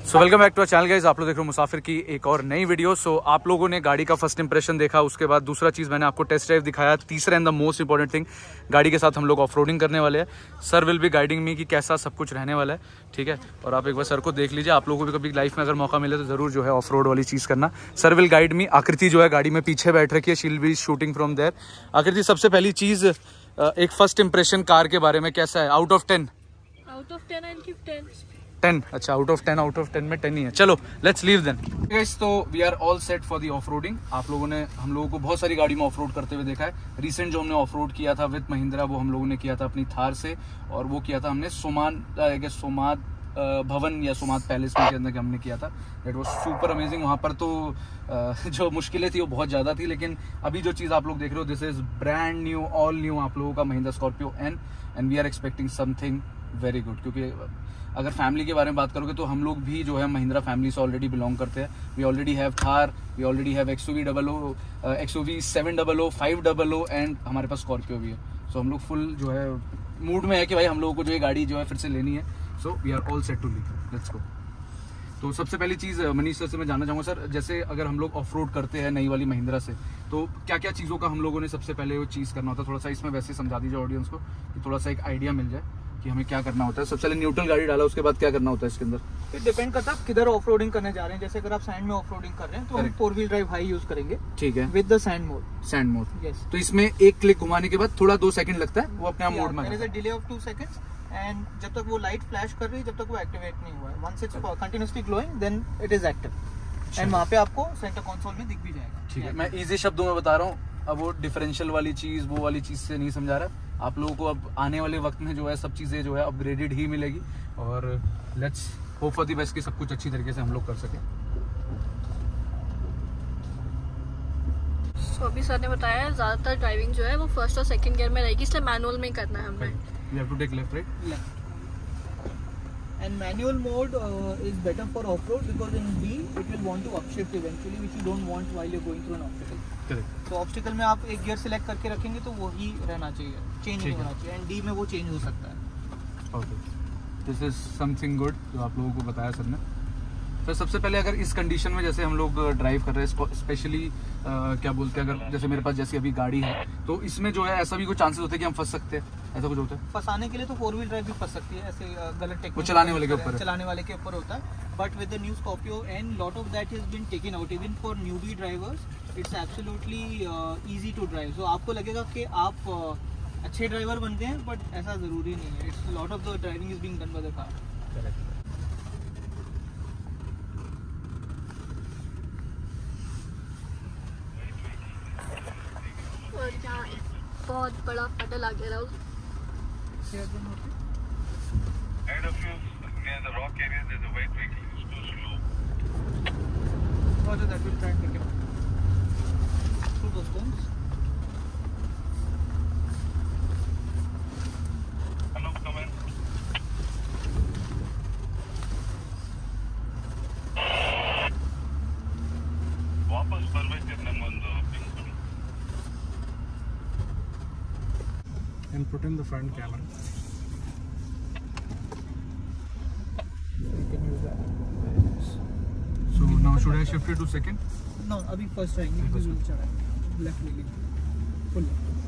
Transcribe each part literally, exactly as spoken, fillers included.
So welcome back to our channel guys, आप लोग देख रहे हो मुसाफिर की एक और नई वीडियो। सो so, आप लोगों ने गाड़ी का फर्स्ट इंप्रेशन देखा, उसके बाद दूसरा चीज़ मैंने आपको टेस्ट ड्राइव दिखाया, तीसरा and the most important thing, गाड़ी के साथ हम लोग ऑफ रोडिंग करने वाले हैं। Sir will be guiding me कि कैसा सब कुछ रहने वाला है, ठीक है। और आप एक बार सर को देख लीजिए, आप लोगों को भी कभी लाइफ में अगर मौका मिले तो ज़रूर जो है ऑफ रोड वाली चीज़ करना। Sir will guide me. Aakriti जो है गाड़ी में पीछे बैठ रखी है, she will be shooting from there. Aakriti, सबसे पहली चीज़, एक फर्स्ट इंप्रेशन कार के बारे में कैसा है? Out of ten? Out of ten I give ten. Ten? अच्छा, out of ten, out of ten में टेन ही है। चलो लेट्स लीव देन गाइस। तो we are all set for the off roading. आप लोगों ने हम लोगों को बहुत सारी गाड़ी में ऑफ रोड करते हुए देखा है। रिसेंट जो हमने ऑफ रोड किया था विद महिंद्रा, वो हम लोगों ने किया था अपनी थार से, और वो किया था हमने सोमान सोमाद भवन या सोमाद पैलेस में के अंदर हमने किया था। That was super amazing. वहाँ पर तो जो मुश्किलें थी वो बहुत ज़्यादा थी, लेकिन अभी जो चीज़ आप लोग देख रहे हो, this is brand new, all new आप लोगों का Mahindra Scorpio N, and we are expecting something very good. क्योंकि अगर फैमिली के बारे में बात करोगे तो हम लोग भी जो है महिंद्रा फैमिली से ऑलरेडी बिलोंग करते हैं। We already have Thar, we already have XUV double O, XUV seven double O, five double O, and हमारे पास स्कॉर्पियो भी है। सो so, हम लोग फुल जो है मूड में है कि भाई हम लोगों को जो ये गाड़ी जो है फिर से लेनी है। So we are all set to leave, let's go. तो सबसे पहली चीज़ मनीष सर से मैं जानना चाहूँगा, सर जैसे अगर हम लोग ऑफ रोड करते हैं नई वाली महिंद्रा से, तो क्या क्या चीज़ों का हम लोगों ने सबसे पहले वो चीज़ करना होता है? थोड़ा सा इसमें वैसे समझा दीजिए ऑडियंस को, कि थोड़ा सा एक आइडिया मिल जाए कि हमें क्या करना होता है। सबसे पहले न्यूट्रल गाड़ी डाला, उसके बाद क्या करना होता है इसके अंदर? इट डिपेंड करता है आप किधर ऑफ रोडिंग करने जा रहे हैं। जैसे अगर आप सैंड में ऑफ रोडिंग कर रहे हैं तो हम four wheel drive high use करेंगे, ठीक है, with the sand mode. Sand mode, yes. तो इसमें एक क्लिक घुमाने के बाद थोड़ा दो सेकंड लगता है, वो अपने आप मोड में है। Delay of two seconds, and जब तक वो लाइट फ्लैश कर रही है जब तक वो एक्टिवेट नहीं हुआ है, once it's continuously glowing then it is active, and वहां पे आपको सेंटर कंसोल में दिख भी जाएगा। ठीक है, मैं इजी शब्दों में बता रहा हूँ। अब वो डिफरेंशियल वाली चीज, वो वाली चीज से नहीं समझा रहा। आप लोगों को अब आने वाले वक्त में जो है सब चीजें जो है अपग्रेडेड ही मिलेगी, और let's hope for the best कि सब कुछ अच्छी तरीके से हम लोग कर सकें। सो अभी सर ने बताया ज्यादातर ड्राइविंग जो है वो फर्स्ट और सेकंड गियर में रहेगी, इसलिए मैनुअल में ही करना है हमें। We have to take left, right, left. And manual mode uh, is better for off-road because in B it will want to upshift eventually, which you don't want while you're going through an obstacle. Correct. तो obstacle में आप एक gear select करके रखेंगे तो वही रहना चाहिए, चेंज नहीं होना चाहिए, एंड D में वो चेंज हो सकता है। Okay, this is something good जो आप लोगों को बताया सर ने। तो सबसे पहले अगर इस कंडीशन में जैसे हम लोग ड्राइव कर रहे हैं, स्पेशली क्या बोलते हैं, अगर जैसे मेरे पास जैसी अभी गाड़ी है, तो इसमें जो है ऐसा भी कोई चांसेस होते हैं कि हम फंस सकते हैं? ऐसा कुछ होता है? फंसाने के लिए तो फोर व्हील ड्राइव भी फंस सकती है, ऐसे गलत टेक्निक, वो चलाने वाले के ऊपर चलाने वाले के ऊपर होता है। But with the new Scorpio and lot of that has been taken out, even for newbie drivers it's absolutely easy to drive. So आपको लगेगा कि आप uh, अच्छे ड्राइवर बनते हैं, बट ऐसा जरूरी नहीं है। It's lot of the driving is being done by the car. Correct. और यहाँ बहुत बड़ा पटल आ गया है। Ahead of you, near the rock area, there's a white vehicle. It's too slow. Roger that, we'll try and pick it up through those cones. Hello, come in. वापस परवेज करने मंद पिंक and put in the front camera. You can use that. So now should I shift it to second? No, अभी first रहेंगे, we will चढ़ा left ले लीजिए, फुल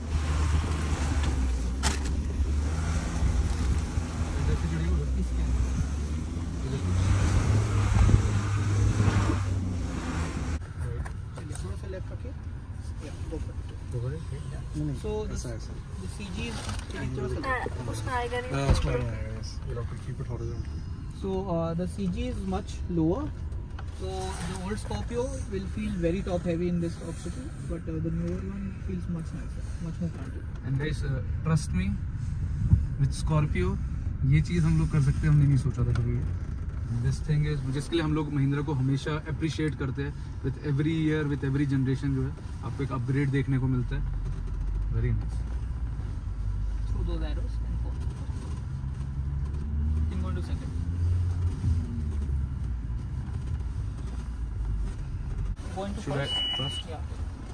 थोड़ा सा लेफ्ट रखिए। So the the C G is थोड़ा सा उसमें आएगा नहीं। Uh, small one, yes. You'll have to keep it horizontal. So uh, the C G is much lower. So the old Scorpio will feel very top heavy in this obstacle, but uh, the newer one feels much nicer, much more comfortable. And guys, uh, trust me, with Scorpio ये चीज़ हम लोग कर सकते हैं, हमने नहीं सोचा था कभी। This thing is, जिसके लिए हम लोग महिंद्रा को हमेशा अप्रिशिएट करते हैं। With every year, with every generation जो है आपको एक अपग्रेड देखने को मिलता है। Very nice. Through those arrows and go. You can go into second. Go into Should I first. first? Yeah.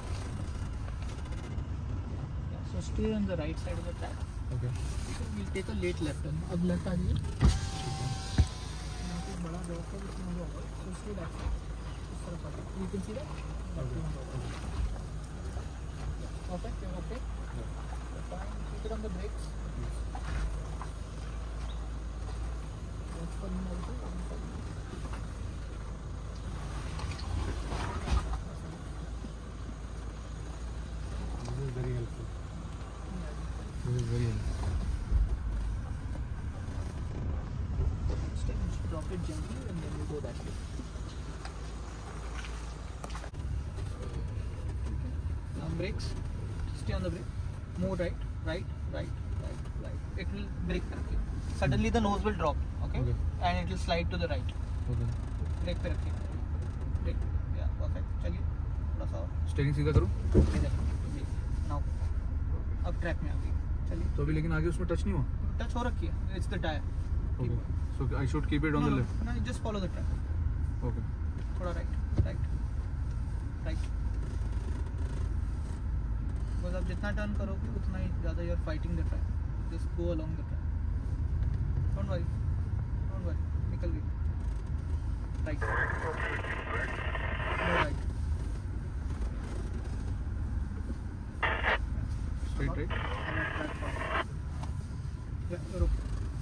Yeah. So stay on the right side of the track. Okay. So we'll take a late left turn. अब left आ जाइए। बड़ा rock है जिसमें मजा आता है, so straight action इस तरफ आता है, you can see that. Perfect, you're okay. You're fine. Keep it on the brakes. Watch for him also. This is very helpful. This is very helpful. Step, drop it gently and then you go that way. Now brakes. Stay on the brake. Move right, right, right, right, right. It will brake पे रखिए. Suddenly the nose will drop, okay? Okay. And it will slide to the right. Okay. Brake पे रखिए. Brake. Yeah, perfect. चलिए. थोड़ा सा और. Steering सीधा करूँ इधर. Now. अब ट्रैक में आ गई. चलिए. तो अभी, लेकिन आगे उसमें टच नहीं हुआ. टच हो रखी है. It's the tire. Okay, so I should keep it on the No, left. no, no, just follow the track. Okay, थोड़ा राइट, राइट, राइट. बिकॉज आप जितना टर्न करोगे उतना ही ज़्यादा you are fighting the track. Just go along the track. Don't worry, don't worry. निकल गई. Right, right. Straight right. या रुक.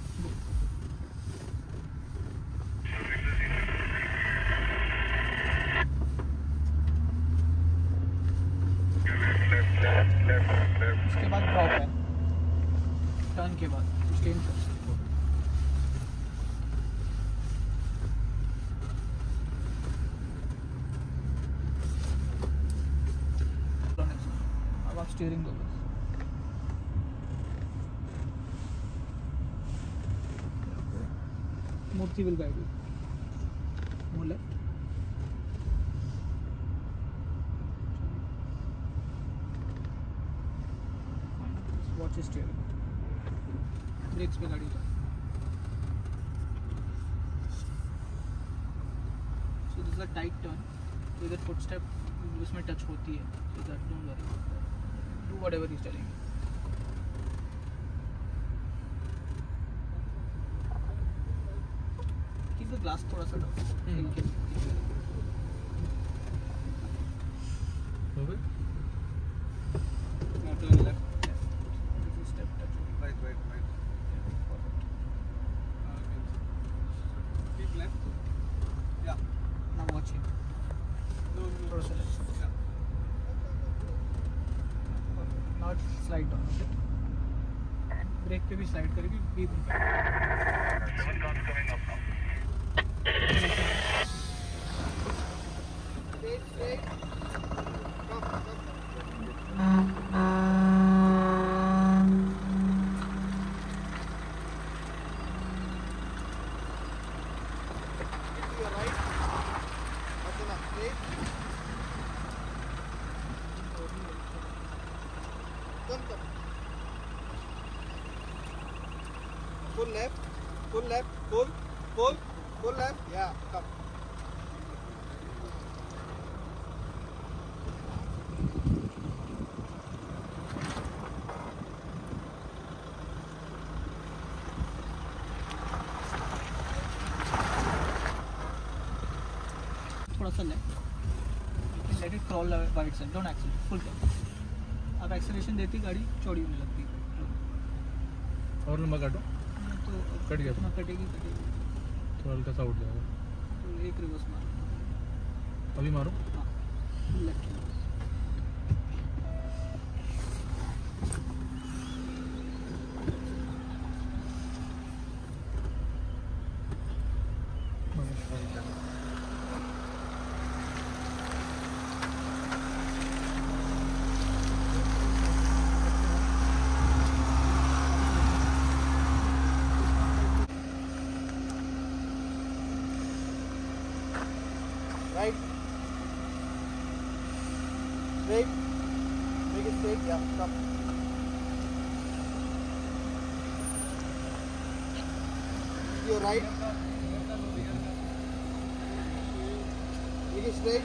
उसके बाद ड्रॉप है. टर्न के बाद स्टे इन फर्स्ट. अब आप स्टीयरिंग दो बस. Murthy will guide you. Move left. Watch your steering. Brakes पे गाड़ी उतार. So this is a tight turn. So इधर footstep उसमें touch होती है. So that don't worry. Do whatever he's telling you. Keep the glass थोड़ा सा down. Hmm. Keep- keep- okay, Now turn left. Left. This is step touch. Right, right, right. Perfect. Keep left. Yeah. Now watch him. No, no. थोड़ा सा left. Yeah. Perfect. Now slide down. Okay. Brake पे भी slide करेगी. Breathe in. Seven cars coming up now. Straight, straight. Come, come. To your right. Okay, now straight. Come, come. Full left. Full left. Full. Full. Full left. Yeah. Come. थोड़ा सा left. Let it crawl by itself. Don't accelerate. Full turn. आप acceleration देती गाड़ी चौड़ी होने लगती है. और लंबा काटो. तो कट गया. इतना कटेगी कटेगी. थोड़ा हल्का सा उठ जाएगा. तो एक रिवर्स मार. अभी मारो. हाँ. Left. Right. Straight. Make it straight. Yeah. Stop. Your right. Make it straight.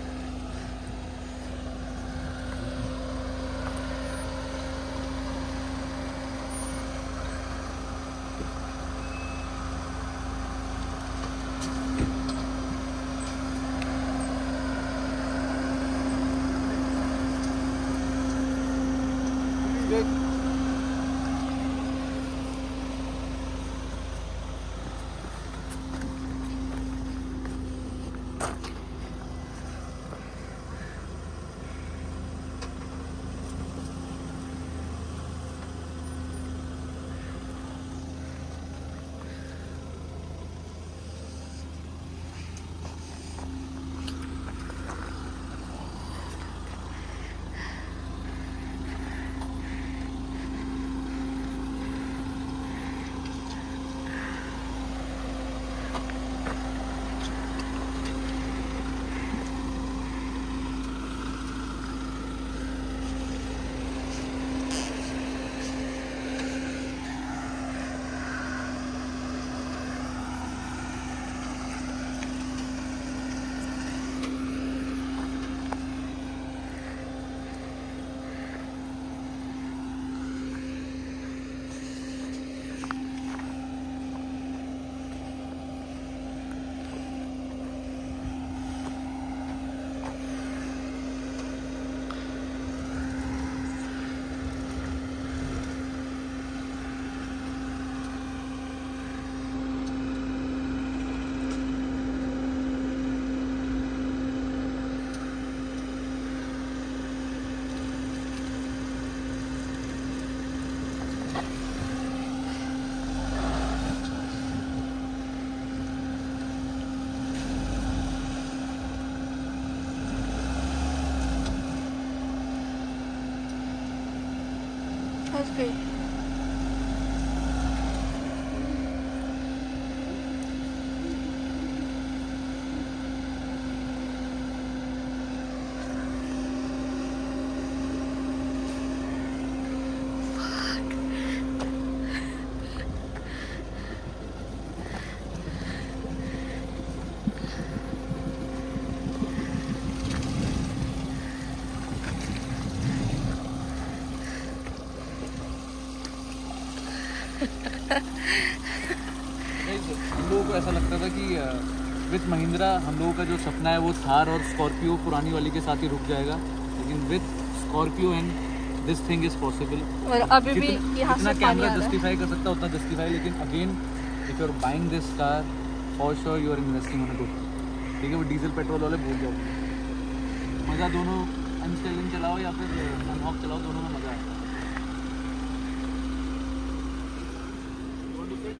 उस पे। हम लोगों को ऐसा लगता था कि विथ महिंद्रा हम लोगों का जो सपना है वो थार और स्कॉर्पियो पुरानी वाली के साथ ही रुक जाएगा, लेकिन with Scorpio and this thing is possible. और अभी भी यहाँ जितना से पानी कैमरा आ रहा है। जस्टिफाई कर सकता है उतना जस्टिफाई, लेकिन again if you are buying this car for sure you are investing on a good. ठीक है, वो डीजल पेट्रोल वाले भूल जाओ, मज़ा दोनों अनस्टेलिंग चलाओ या फिर अनहॉक चलाओ, दोनों में मज़ा है।